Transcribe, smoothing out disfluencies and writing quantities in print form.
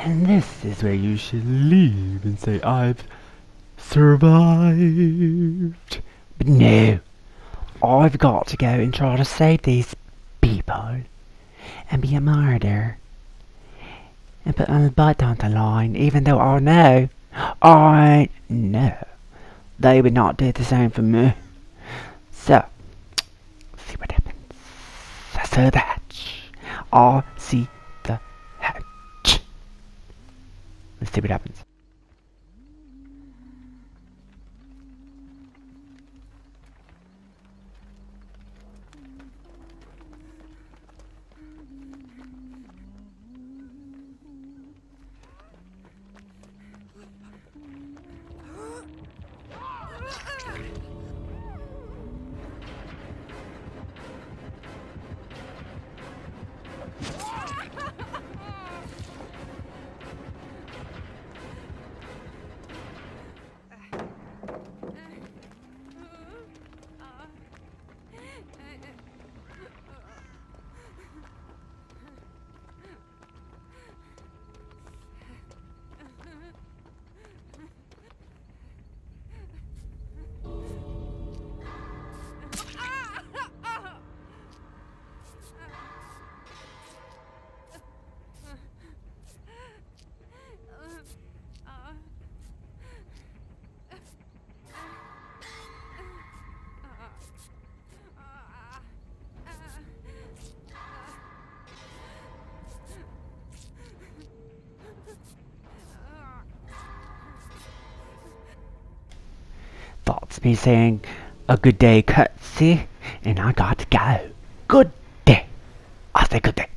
And this is where you should leave and say, I've survived. But no, I've got to go and try to save these people and be a martyr and put my butt on the line, even though I know they would not do the same for me. So, see what happens. I saw the hatch. I see the hatch. Let's see what happens. That's me saying a good day, Cutsy, and I got to go. Good day. I say good day.